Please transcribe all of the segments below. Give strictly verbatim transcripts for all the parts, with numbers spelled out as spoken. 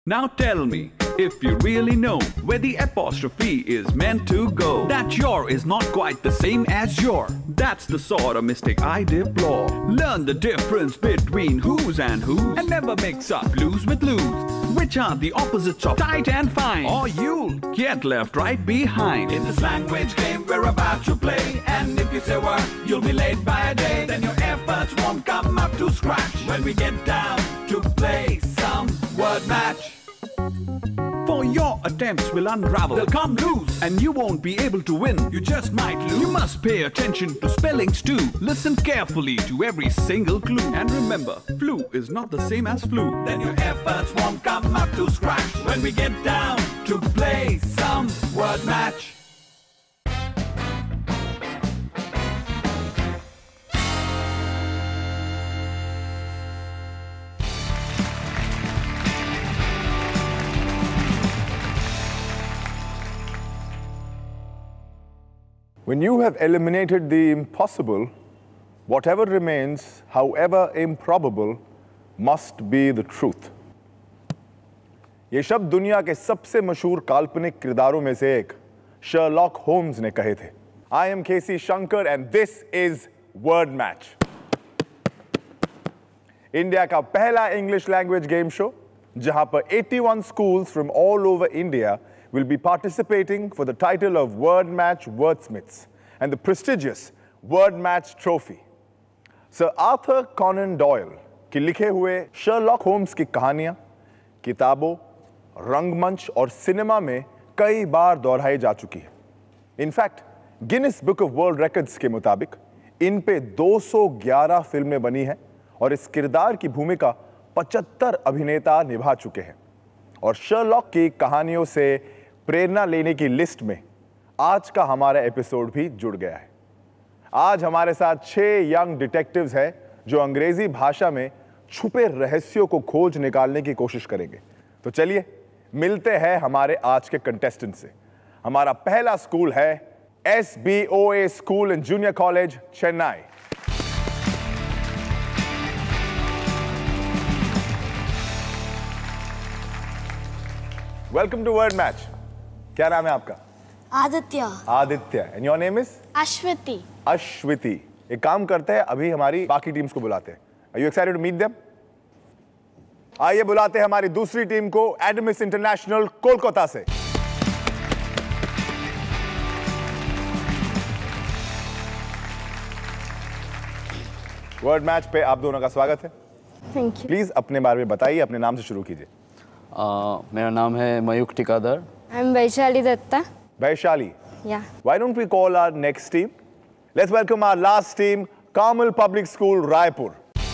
Now tell me, if you really know where the apostrophe is meant to go, that your is not quite the same as your. That's the sort of mistake I deplore. Learn the difference between who's and who's, and never mix up blues with lose, which are the opposites of tight and fine, or you'll get left right behind. In this language game we're about to play, and if you say word, you'll be late by a day. Then your efforts won't come up to scratch when we get down to play some word match. For your attempts will unravel, they'll come loose, and you won't be able to win. You just might lose. You must pay attention to spellings too. Listen carefully to every single clue, and remember, flu is not the same as flu. Then your efforts won't come up to scratch when we get down to play some word match. When you have eliminated the impossible, whatever remains, however improbable, must be the truth. ये शब्द दुनिया के सबसे मशहूर काल्पनिक किरदारों में से एक शर्लॉक होम्स ने कहे थे. I am K C Shankar and this is Word Match. India का पहला इंग्लिश लैंग्वेज गेम शो जहां पर eighty-one schools from all over India will be participating for the title of Word Match Wordsmiths and the prestigious Word Match Trophy. Sir Arthur Conan Doyle के लिखे हुए Sherlock Holmes की कहानियां किताबों, रंगमंच और सिनेमा में कई बार दोहराई जा चुकी है. In fact Guinness Book of World Records के मुताबिक इन पे दो सौ ग्यारह फिल्में बनी हैं और इस किरदार की भूमिका पचहत्तर अभिनेता निभा चुके हैं. और शर्लॉक की कहानियों से प्रेरणा लेने की लिस्ट में आज का हमारा एपिसोड भी जुड़ गया है. आज हमारे साथ छह यंग डिटेक्टिव्स हैं जो अंग्रेजी भाषा में छुपे रहस्यों को खोज निकालने की कोशिश करेंगे. तो चलिए मिलते हैं हमारे आज के कंटेस्टेंट से. हमारा पहला स्कूल है S B O A school and junior college Chennai. Welcome to Word Match. क्या नाम है आपका? Aditya. Aditya. And your name is? Ashwati. Ashwati. एक काम करते हैं, अभी हमारी बाकी टीम्स को बुलाते हैं. Are you excited to meet them? आइए बुलाते हैं हमारी दूसरी टीम को एडमिस इंटरनेशनल कोलकाता से. वर्ड मैच पे आप दोनों का स्वागत है. Thank you. प्लीज अपने बारे में बताइए, अपने नाम से शुरू कीजिए. Uh, मेरा नाम है Mayukh Tikadar. I am Vaishali Dutta. Vaishali. Yeah. Why don't we call our next team? Let's welcome our last team, Carmel Public School, Raipur.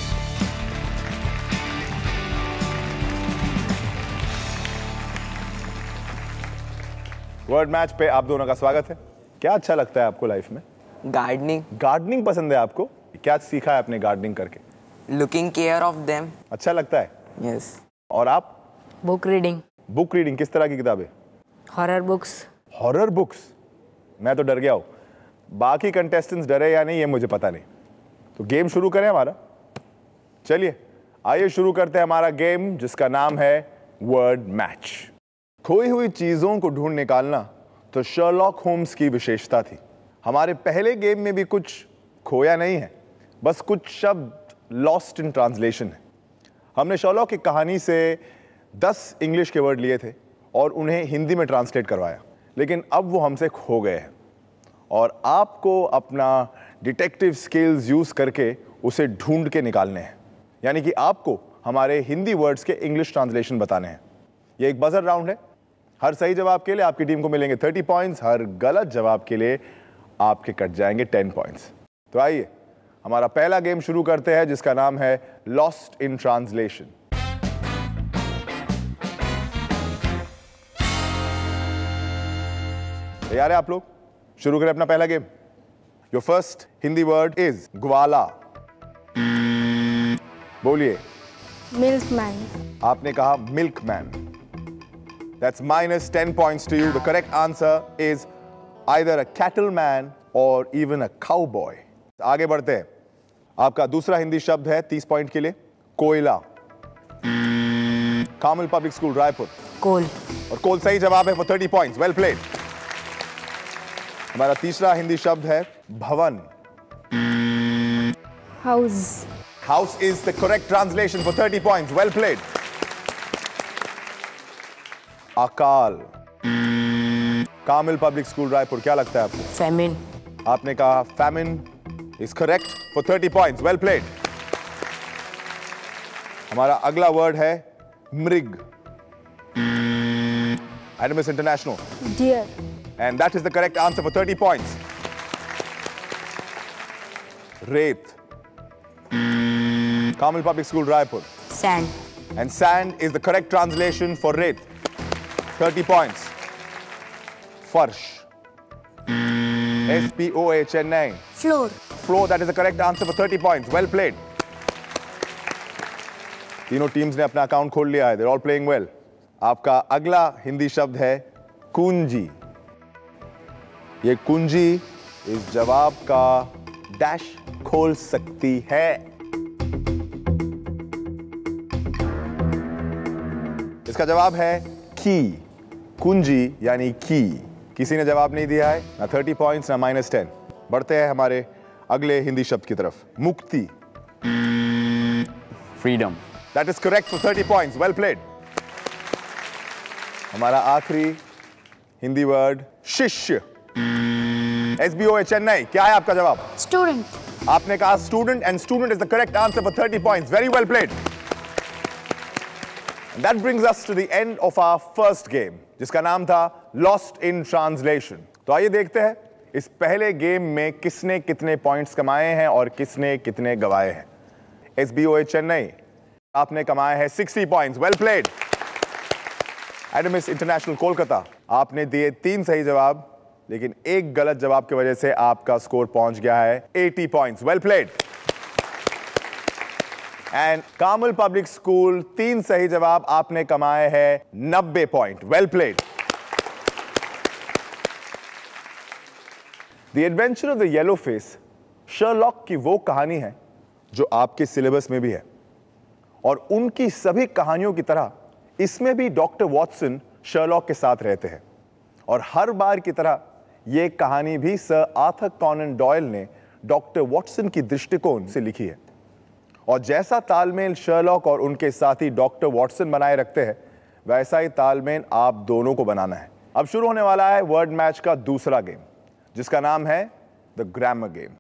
Word Match पे आप दोनों का स्वागत है. क्या अच्छा लगता है आपको लाइफ में? गार्डनिंग. गार्डनिंग पसंद है आपको? क्या सीखा है आपने गार्डनिंग करके? Looking care of them. अच्छा लगता है? यस. और आप? Book reading. Book reading. किस तरह की किताबें? Horror books. Horror books? मैं तो डर गया हूँ. बाकी कंटेस्टेंट्स डरे या नहीं ये मुझे पता नहीं. तो गेम शुरू करें हमारा. चलिए आइए शुरू करते हैं हमारा गेम जिसका नाम है वर्ड मैच. खोई हुई चीजों को ढूंढ निकालना तो शर्लॉक होम्स की विशेषता थी. हमारे पहले गेम में भी कुछ खोया नहीं है, बस कुछ शब्द लॉस्ट इन ट्रांसलेशन है. हमने शर्लॉक की कहानी से दस इंग्लिश के वर्ड लिए थे और उन्हें हिंदी में ट्रांसलेट करवाया, लेकिन अब वो हमसे खो गए हैं और आपको अपना डिटेक्टिव स्किल्स यूज करके उसे ढूंढ के निकालने हैं. यानी कि आपको हमारे हिंदी वर्ड्स के इंग्लिश ट्रांसलेशन बताने हैं. ये एक बजर राउंड है. हर सही जवाब के लिए आपकी टीम को मिलेंगे तीस पॉइंट्स, हर गलत जवाब के लिए आपके कट जाएंगे दस पॉइंट्स. तो आइए हमारा पहला गेम शुरू करते हैं जिसका नाम है लॉस्ट इन ट्रांसलेशन. तैयार है आप लोग? शुरू करें अपना पहला game. Your first Hindi word is ग्वाला. बोलिए. मिल्कमैन. आपने कहा milkman. That's minus ten points to you. The correct answer is either a cattleman or even a cowboy. आगे बढ़ते हैं. आपका दूसरा हिंदी शब्द है तीस पॉइंट के लिए कोयला. Carmel Public School, Raipur. Coal. और कोल सही जवाब है for thirty points. Well played. हमारा तीसरा हिंदी शब्द है भवन. House. House is the correct translation for thirty points. Well played. अकाल. Carmel Public School, Raipur. क्या लगता है आपको? Famine. आपने कहा famine is correct for thirty points. Well played. हमारा अगला वर्ड है मृग. Adamus International. Deer. And that is the correct answer for thirty points. Wraith. Carmel Public School, Raipur. Sand. And sand is the correct translation for wraith. thirty points. Farsh. S P O H Chennai. Floor. Floor, that is the correct answer for thirty points. Well played. तीनों teams ने अपना account खोल लिया है. They're all playing well. आपका अगला हिंदी शब्द है कुंजी. ये कुंजी इस जवाब का डैश खोल सकती है. इसका जवाब है की. कुंजी यानी की. किसी ने जवाब नहीं दिया है. ना थर्टी पॉइंट्स ना माइनस टेन. बढ़ते हैं हमारे अगले हिंदी शब्द की तरफ. मुक्ति. Freedom. That is correct for thirty points. Well played. हमारा आखिरी हिंदी वर्ड शिष्य. S B O H Chennai. क्या है आपका जवाब? Student. आपने कहा student and student is the correct answer for thirty points. Very well played. And that brings us to the end of our first game, जिसका नाम था Lost in Translation. तो आइए देखते हैं इस पहले गेम में किसने कितने पॉइंट्स कमाए हैं और किसने कितने गवाए हैं. S B O H Chennai, आपने कमाए हैं sixty points. Well played. Adamus International Kolkata, आपने दिए तीन सही जवाब, लेकिन एक गलत जवाब की वजह से आपका स्कोर पहुंच गया है eighty points. Well played. And Carmel Public School, तीन सही जवाब, आपने कमाए हैं ninety point. Well played. The Adventure of the Yellow Face, Sherlock की वो कहानी है जो आपके सिलेबस में भी है, और उनकी सभी कहानियों की तरह इसमें भी डॉक्टर वॉटसन शर्लॉक के साथ रहते हैं. और हर बार की तरह यह कहानी भी सर आर्थर कॉनन डॉयल ने डॉक्टर वॉटसन की दृष्टिकोण से लिखी है. और जैसा तालमेल शर्लॉक और उनके साथी डॉक्टर वॉटसन बनाए रखते हैं, वैसा ही तालमेल आप दोनों को बनाना है. अब शुरू होने वाला है वर्ड मैच का दूसरा गेम, जिसका नाम है द ग्रामर गेम.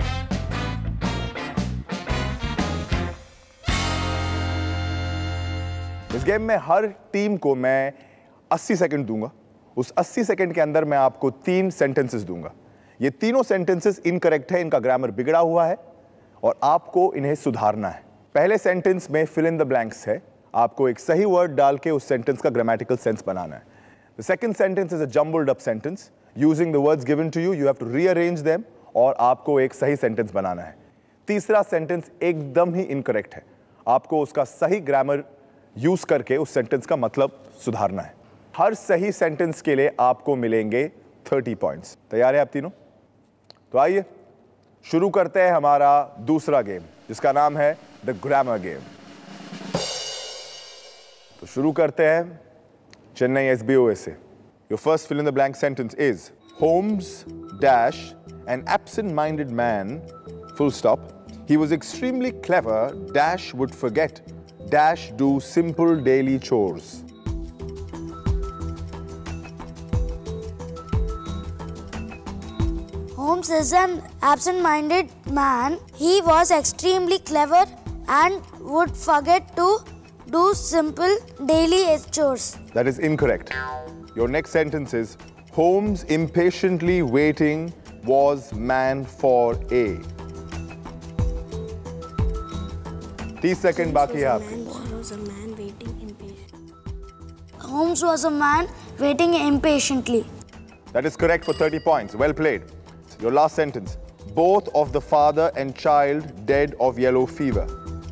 इस गेम में हर टीम को मैं अस्सी सेकंड दूंगा. उस अस्सी सेकंड के अंदर मैं आपको तीन सेंटेंसेस दूंगा. ये तीनों सेंटेंसेस इनकरेक्ट है, इनका ग्रामर बिगड़ा हुआ है और आपको इन्हें सुधारना है. पहले सेंटेंस में फिल इन द ब्लैंक्स है. आपको एक सही वर्ड डाल के उस सेंटेंस का ग्रामेटिकल सेंस बनाना है. The second sentence is a jumbled up sentence. Using the words given to you, you have to rearrange them और आपको एक सही सेंटेंस बनाना है. तीसरा सेंटेंस एकदम ही इनकरेक्ट है. आपको उसका सही ग्रामर यूज करके उस सेंटेंस का मतलब सुधारना है. हर सही सेंटेंस के लिए आपको मिलेंगे थर्टी पॉइंट्स. तैयार है आप तीनों? तो आइए शुरू करते हैं हमारा दूसरा गेम, जिसका नाम है द ग्रामर गेम. तो शुरू करते हैं Chennai S B O A से. Your first fill in the blank sentence is Holmes dash an absent minded man full stop. He was extremely clever dash would forget dash do simple daily chores. Holmes is an absent-minded man. He was extremely clever and would forget to do simple daily chores. That is incorrect. Your next sentence is Holmes impatiently waiting was man for A. तीस second बाकी है आपके. Holmes was a man waiting impatiently. That is correct for thirty points. Well played. Your last sentence. Both of the father and child dead of yellow fever.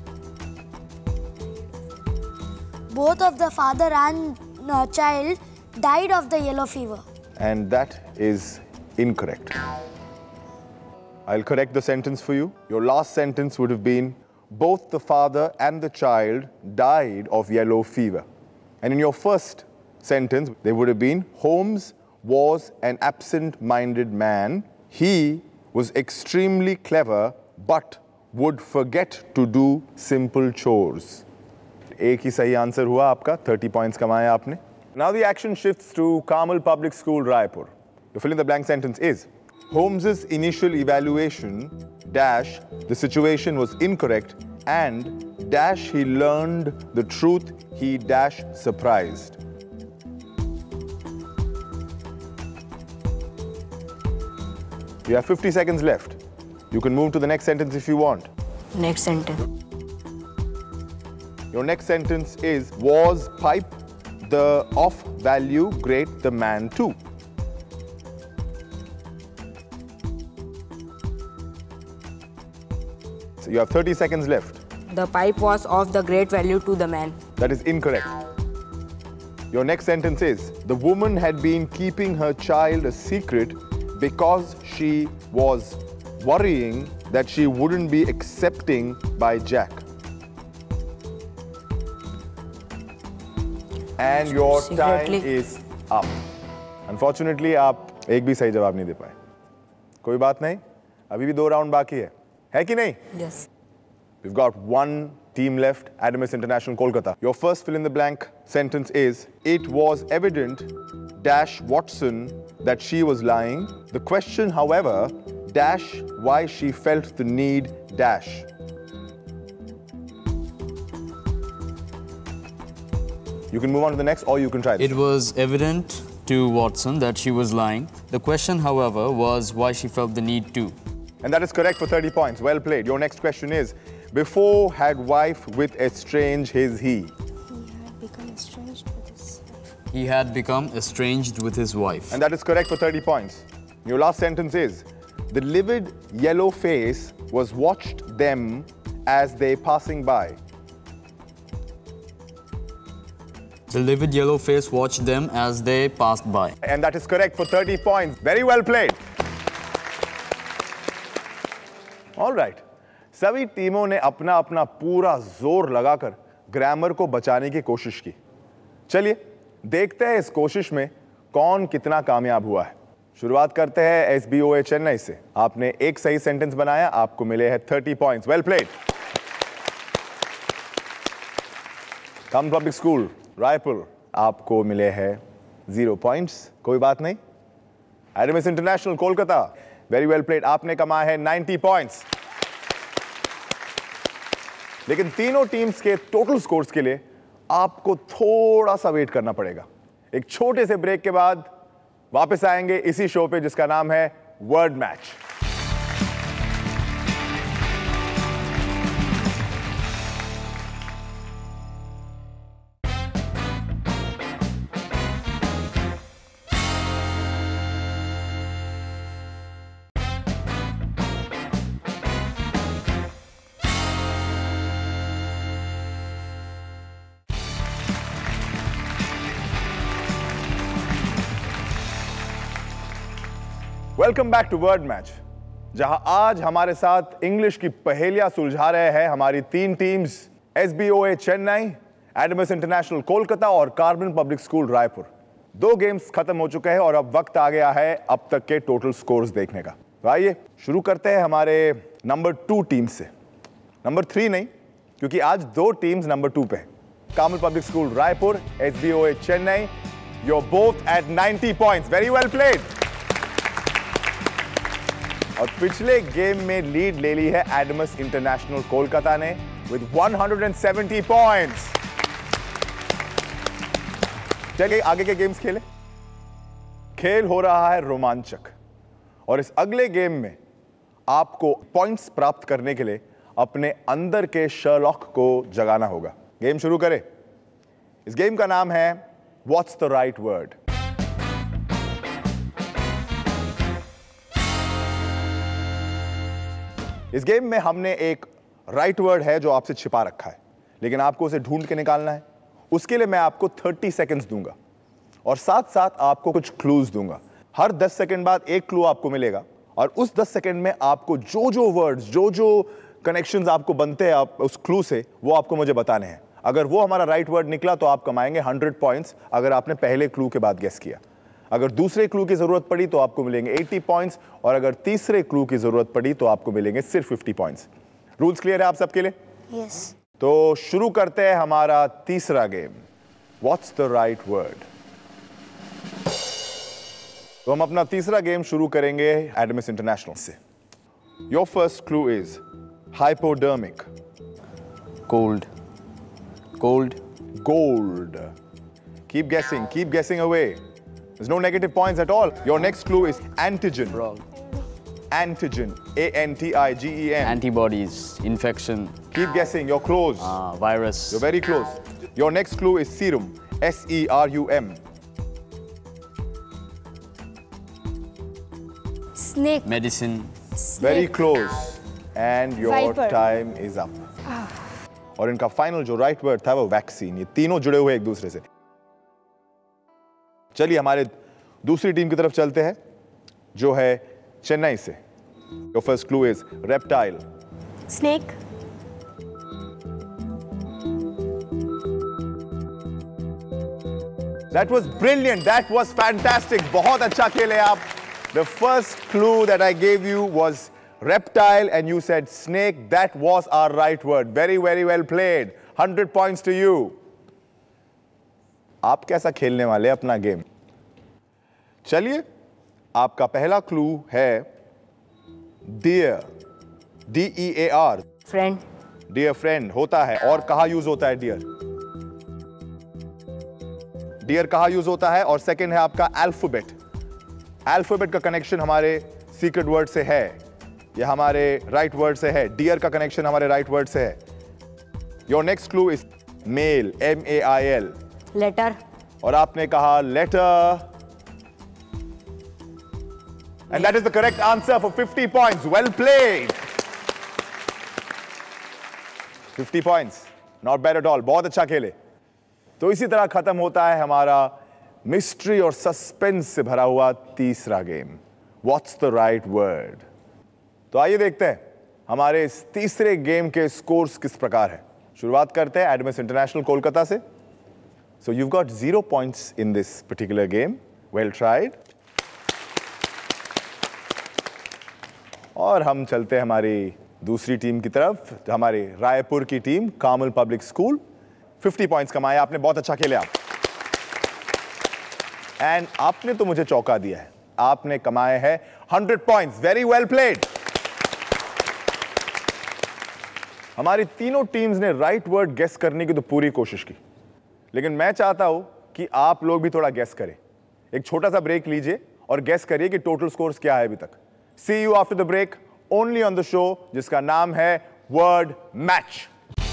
Both of the father and uh, child died of the yellow fever. And that is incorrect. I'll correct the sentence for you. Your last sentence would have been both the father and the child died of yellow fever. And in your first sentence, they would have been, Holmes was an absent-minded man. He was extremely clever, but would forget to do simple chores. एक ही सही answer हुआ आपका, thirty points कमाए आपने. Now the action shifts to Carmel Public School, Raipur. The fill in the blank sentence is, Holmes's initial evaluation, dash, the situation was incorrect, and dash, he learned the truth, he dash surprised. You have fifty seconds left. You can move to the next sentence if you want. Next sentence. Your next sentence is, was pipe the off value great the man too? So you have thirty seconds left. The pipe was of the great value to the man. That is incorrect. Your next sentence is, the woman had been keeping her child a secret because she was worrying that she wouldn't be accepting by Jack. And your time is up. Unfortunately, आप एक भी सही जवाब नहीं दे पाए. कोई बात नहीं, अभी भी दो राउंड बाकी है, है कि नहीं? Yes. We've got one team left, Adamus International Kolkata. Your first fill in the blank sentence is, it was evident, dash Watson, that she was lying. The question, however, dash why she felt the need, dash. You can move on to the next, or you can try this. It was evident to Watson that she was lying. The question, however, was why she felt the need to. And that is correct for thirty points. Well played. Your next question is, before had wife with estrange his he. He had become estranged with his He had become estranged with his wife. And that is correct for thirty points. Your last sentence is, the livid yellow face was watched them as they passing by. The livid yellow face watched them as they passed by. And that is correct for thirty points. Very well played. All right. सभी टीमों ने अपना अपना पूरा जोर लगाकर grammar को बचाने की कोशिश की. चलिए देखते हैं इस कोशिश में कौन कितना कामयाब हुआ है. शुरुआत करते हैं S B O A Chennai से. आपने एक सही सेंटेंस बनाया, आपको मिले हैं thirty points. Well played. Carmel Public School, Raipur, आपको मिले हैं zero points. कोई बात नहीं. Adamus International Kolkata, very well played. आपने कमाया है ninety points. लेकिन तीनों टीम्स के टोटल स्कोर्स के लिए आपको थोड़ा सा वेट करना पड़ेगा. एक छोटे से ब्रेक के बाद वापस आएंगे इसी शो पे जिसका नाम है Word Match. Welcome back to Word Match, जहां आज हमारे साथ इंग्लिश की पहेलियां सुलझा रहे हैं हमारी तीन teams, S B O A Chennai, Adamas International Kolkata और कार्मेल पब्लिक स्कूल रायपुर. दो गेम्स खत्म हो चुके हैं और अब वक्त आ गया है अब तक के टोटल स्कोर्स देखने का. तो आइए शुरू करते हैं हमारे नंबर टू टीम से. नंबर थ्री नहीं, क्योंकि आज दो टीम्स नंबर टू पे हैं. Carmel Public school Raipur, S B O A Chennai, you're both at ninety points. Very well played. और पिछले गेम में लीड ले ली है एडमस इंटरनेशनल कोलकाता ने with one hundred seventy points. चलिए आगे के गेम्स खेलें. खेल हो रहा है रोमांचक और इस अगले गेम में आपको पॉइंट्स प्राप्त करने के लिए अपने अंदर के शर्लॉक को जगाना होगा. गेम शुरू करें. इस गेम का नाम है व्हाट्स द राइट वर्ड. इस गेम में हमने एक राइट वर्ड है जो आपसे छिपा रखा है, लेकिन आपको उसे ढूंढ के निकालना है. उसके लिए मैं आपको थर्टी सेकेंड्स दूंगा और साथ साथ आपको कुछ क्लूज दूंगा. हर दस सेकेंड बाद एक क्लू आपको मिलेगा और उस दस सेकेंड में आपको जो जो वर्ड्स, जो जो कनेक्शंस आपको बनते हैं आप उस क्लू से, वो आपको मुझे बताने हैं. अगर वो हमारा राइट वर्ड निकला तो आप कमाएंगे हंड्रेड पॉइंट्स अगर आपने पहले क्लू के बाद गेस किया। अगर दूसरे क्लू की जरूरत पड़ी तो आपको मिलेंगे अस्सी पॉइंट्स और अगर तीसरे क्लू की जरूरत पड़ी तो आपको मिलेंगे सिर्फ फिफ्टी पॉइंट्स। रूल्स क्लियर है आप सबके लिए? यस। तो शुरू करते हैं हमारा तीसरा game, what's the right word. तो हम अपना तीसरा गेम शुरू करेंगे एडमिस इंटरनेशनल से। Your first clue is hypodermic. Cold. Cold. Gold. Keep guessing, keep guessing away. There's no negative points at all. Your next clue is antigen. Wrong. Antigen. A N T I G E N. Antibodies. Infection. Keep guessing, you're close. Uh, virus. You're very close. Your next clue is serum. S E R U M. Snake. Medicine. Very close. And your Viper. time is up. और इनका final जो right word था वो vaccine. ये तीनों जुड़े हुए एक दूसरे से। चलिए हमारे दूसरी टीम की तरफ चलते हैं जो है चेन्नई से। Your first clue is reptile. Snake. That was brilliant. That was fantastic. बहुत अच्छा खेले आप। The first clue that I gave you was reptile and you said snake. That was our right word. Very, very well played. one hundred points to you. आप कैसा खेलने वाले अपना game? चलिए, आपका पहला क्लू है dear. D E A R. Friend. Dear friend होता है और कहाँ यूज होता है dear? Dear कहाँ यूज होता है? और सेकंड है आपका alphabet. Alphabet का कनेक्शन हमारे सीक्रेट वर्ड से है, यह हमारे राइट वर्ड से है। डियर का कनेक्शन हमारे राइट वर्ड से है। Your next clue is mail. M A I L. Letter. और आपने कहा letter and that is the correct answer for fifty points. Well played. Fifty points, not bad at all. बहुत अच्छा खेले। तो इसी तरह खत्म होता है हमारा मिस्ट्री और सस्पेंस से भरा हुआ तीसरा game, what's the right word. तो आइए देखते हैं हमारे इस तीसरे गेम के स्कोर्स किस प्रकार है। शुरुआत करते हैं एडमिस इंटरनेशनल कोलकाता से। So you got zero points in this particular game. Well tried. और हम चलते हैं हमारी दूसरी टीम की तरफ, हमारी रायपुर की team, Carmel Public School. Fifty points कमाए आपने, बहुत अच्छा खेले आप। एंड आपने तो मुझे चौंका दिया है, आपने कमाए हैं hundred points. Very well played. हमारी तीनों टीम्स ने राइट वर्ड गेस करने की तो पूरी कोशिश की, लेकिन मैं चाहता हूं कि आप लोग भी थोड़ा गेस करें। एक छोटा सा ब्रेक लीजिए और गेस करिए कि टोटल स्कोर्स क्या है अभी तक। See you after the break, only on the show जिसका नाम है वर्ड मैच।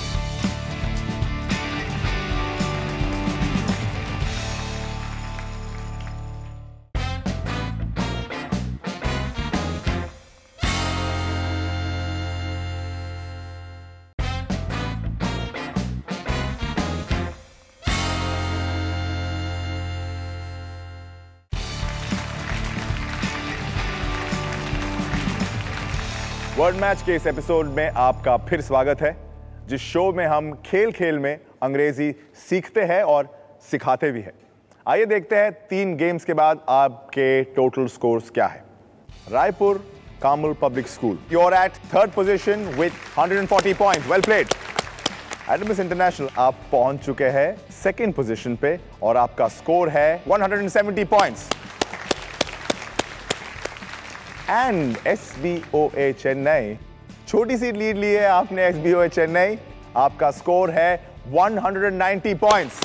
वर्ड मैच के इस एपिसोड में आपका फिर स्वागत है, जिस शो में हम खेल खेल में अंग्रेजी सीखते हैं और सिखाते भी हैं। आइए देखते हैं तीन गेम्स के बाद आपके टोटल स्कोर्स क्या है। Raipur Carmel Public School, you are at third position with one hundred forty points. Well played. Adamas International, आप पहुंच चुके हैं सेकेंड पोजीशन पे और आपका स्कोर है one hundred seventy points. And S B O A Chennai, छोटी सी लीड ली है आपने S B O A Chennai, आपका स्कोर है one hundred ninety points.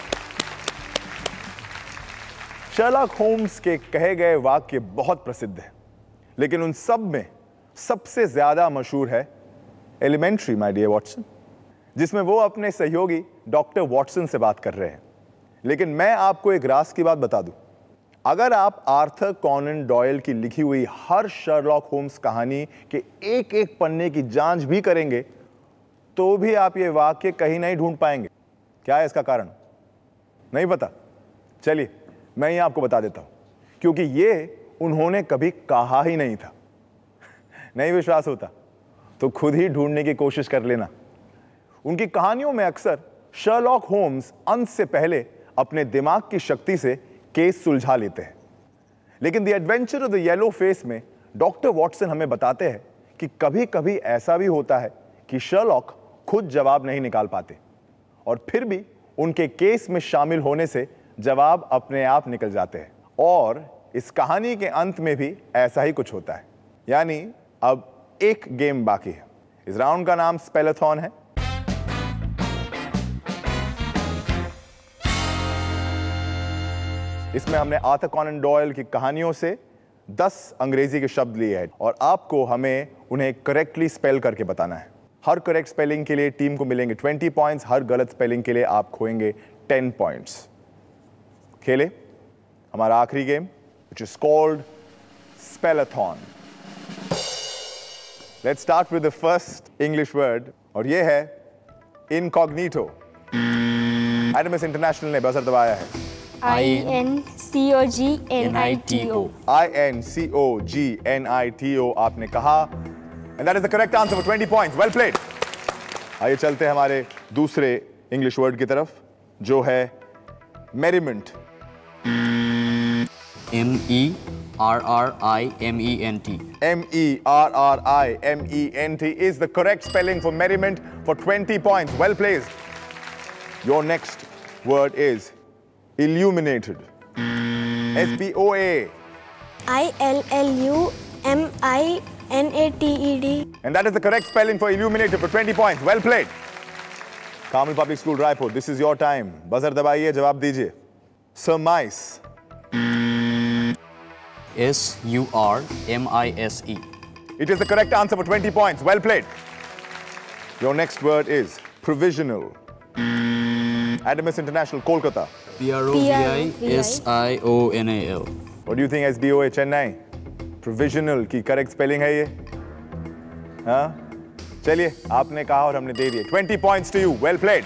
Sherlock Holmes के कहे गए वाक्य बहुत प्रसिद्ध है, लेकिन उन सब में सबसे ज्यादा मशहूर है एलिमेंट्री माय डियर वॉटसन, जिसमें वो अपने सहयोगी डॉक्टर वॉटसन से बात कर रहे हैं। लेकिन मैं आपको एक राज की बात बता दूं, अगर आप आर्थर कॉनन डॉयल की लिखी हुई हर शर्लॉक होम्स कहानी के एक एक पन्ने की जांच भी करेंगे तो भी आप ये वाक्य कहीं नहीं ढूंढ पाएंगे। क्या है इसका कारण? नहीं पता? चलिए मैं ये आपको बता देता हूं, क्योंकि ये उन्होंने कभी कहा ही नहीं था। नहीं विश्वास होता तो खुद ही ढूंढने की कोशिश कर लेना। उनकी कहानियों में अक्सर शर्लॉक होम्स अंत से पहले अपने दिमाग की शक्ति से केस सुलझा लेते हैं। लेकिन The Adventure of the Yellow Face में डॉक्टर वॉटसन हमें बताते हैं कि कभी कभी ऐसा भी होता है कि शर्लॉक खुद जवाब नहीं निकाल पाते और फिर भी उनके केस में शामिल होने से जवाब अपने आप निकल जाते हैं। और इस कहानी के अंत में भी ऐसा ही कुछ होता है। यानी अब एक गेम बाकी है। इस राउंड का नाम स्पेलाथॉन है। इसमें हमने आर्थर कॉनन डॉयल की कहानियों से दस अंग्रेजी के शब्द लिए हैं और आपको हमें उन्हें करेक्टली स्पेल करके बताना है। हर करेक्ट स्पेलिंग के लिए टीम को मिलेंगे ट्वेंटी पॉइंट्स, हर गलत स्पेलिंग के लिए आप खोएंगे टेन पॉइंट्स। खेले हमारा आखिरी game which is called Spellathon. Let's start with the first English word और ये है incognito. Adamus International ने बजर दबाया है। I N C O G N I T O. I N C O G N I T O आपने कहा and that is the correct answer for twenty points. Well played. आइए चलते हैं हमारे दूसरे English word की तरफ जो है merriment. M E R R I M E N T. M E R R I M E N T is the correct spelling for merriment for twenty points. Well placed. Your next word is illuminated. S P O A. I L L U M I N A T E D. And that is the correct spelling for illuminated for twenty points. Well played. Carmel Public School, Raipur. This is your time. Buzzer दबाइए, जवाब दीजिए. Surmise. S U R M I S E. It is the correct answer for twenty points. Well played. Your next word is provisional. Adamus International, Kolkata. P R O V I S I O N A L. What do you think, S B O A, Chennai? Provisional की correct spelling है ये? हाँ? चलिए, आपने कहा और हमने दे दिए. twenty points to you. Well played.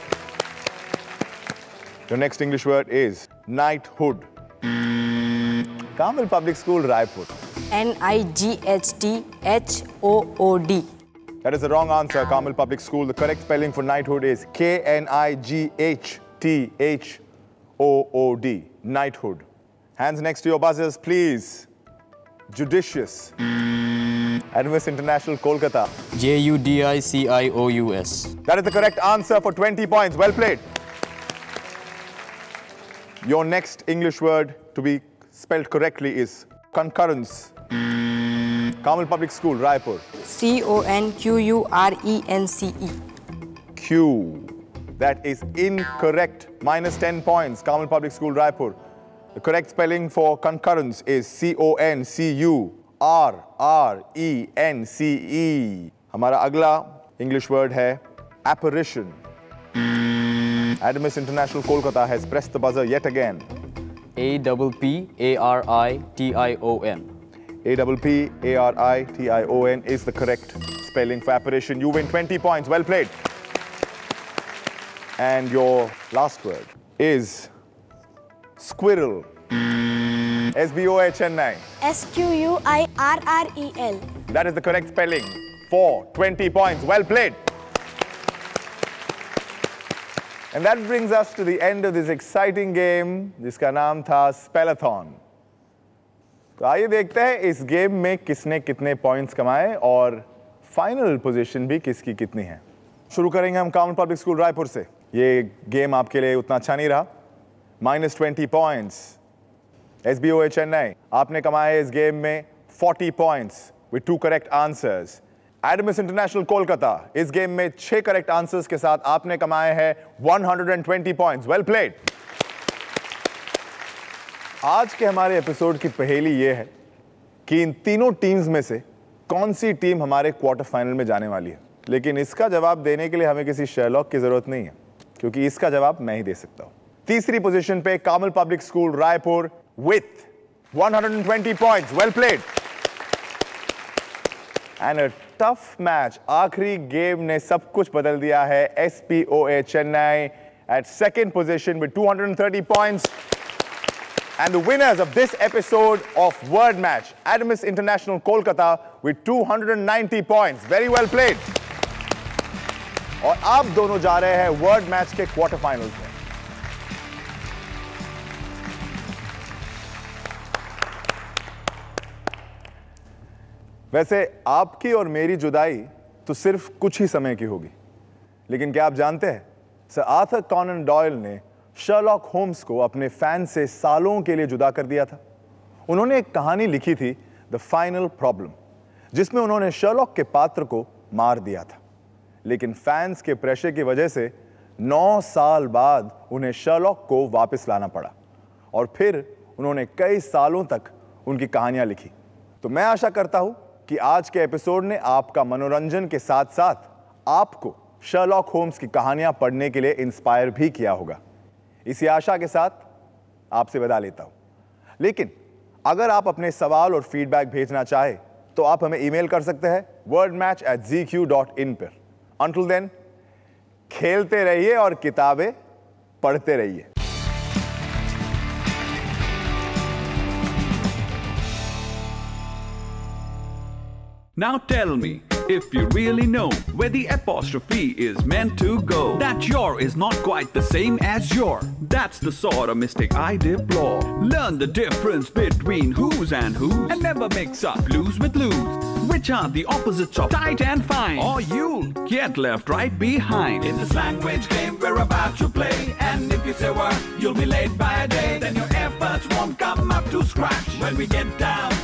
Your next English word is knighthood. Carmel Public School, Raipur. N I G H T H O O D. That is the wrong answer, Carmel Public School. The correct spelling for knighthood is K N I G H T H O O D. Knighthood. Hands next to your buzzers, please. Judicious. Adamus International, Kolkata. J U D I C I O U S. That is the correct answer for twenty points. Well played. Your next English word to be spelled correctly is concurrence. Carmel Public School, Raipur. C O N Q U R E N C E. Q. That is incorrect. Minus ten points. Carmel Public School, Raipur. The correct spelling for concurrence is C O N C U R R E N C E. हमारा अगला English word है apparition. Adamus International, Kolkata has pressed the buzzer yet again. A P P A R I T I O N. A P P A R I T I O N is the correct spelling for apparition. You win twenty points. Well played. And your last word is squirrel. S B O A, Chennai. S Q U I R R E L. That is the correct spelling for twenty points. Well played. And that brings us to the end of this exciting game, जिसका नाम था Spellathon. तो आइए देखते हैं इस game में किसने कितने पॉइंट्स कमाए और फाइनल पोजीशन भी किसकी कितनी है। शुरू करेंगे हम कार्मल पब्लिक स्कूल रायपुर से। ये गेम आपके लिए उतना अच्छा नहीं रहा। Minus twenty points. S B O A Chennai, आपने कमाए इस गेम में forty points with two correct answers. Adamas International Kolkata, इस गेम में छह करेक्ट आंसर्स के साथ आपने कमाए हैं one hundred twenty points. Well played. आज के हमारे एपिसोड की पहेली यह है कि इन तीनों टीम्स में से कौन सी टीम हमारे क्वार्टर फाइनल में जाने वाली है। लेकिन इसका जवाब देने के लिए हमें किसी शेरलॉक की जरूरत नहीं है, क्योंकि इसका जवाब मैं ही दे सकता हूं। तीसरी पोजीशन पे Carmel public school Raipur with one hundred twenty points. Well played. And a tough match, आखिरी गेम ने सब कुछ बदल दिया है। S P O A Chennai at second position with two hundred thirty points. And the winners of this episode of Word Match, Adamus International Kolkata with two hundred ninety points. Very well played. और आप दोनों जा रहे हैं word match के quarter finals में। वैसे आपकी और मेरी जुदाई तो सिर्फ कुछ ही समय की होगी, लेकिन क्या आप जानते हैं सर आर्थर कॉनन डॉयल ने शर्लॉक होम्स को अपने फैन से सालों के लिए जुदा कर दिया था। उन्होंने एक कहानी लिखी थी द फाइनल प्रॉब्लम, जिसमें उन्होंने शर्लॉक के पात्र को मार दिया था, लेकिन फैंस के प्रेशर की वजह से नौ साल बाद उन्हें शर्लॉक को वापस लाना पड़ा और फिर उन्होंने कई सालों तक उनकी कहानियां लिखी। तो मैं आशा करता हूं कि आज के एपिसोड ने आपका मनोरंजन के साथ साथ आपको शर्लॉक होम्स की कहानियां पढ़ने के लिए इंस्पायर भी किया होगा। इसी आशा के साथ आपसे विदा लेता हूं, लेकिन अगर आप अपने सवाल और फीडबैक भेजना चाहें तो आप हमें ईमेल कर सकते हैं word match at G Q dot in पर। अंटिल देन खेलते रहिए और किताबें पढ़ते रहिए। Now tell me, if you really know where the apostrophe is meant to go, that your is not quite the same as your. That's the sort of mistake I deplore. Learn the difference between who's and who's, and never mix up blues with lose, which are the opposites of tight and fine, or you'll get left right behind. In this language game we're about to play, and if you say word, you'll be late by a day, then your efforts won't come up to scratch when we get down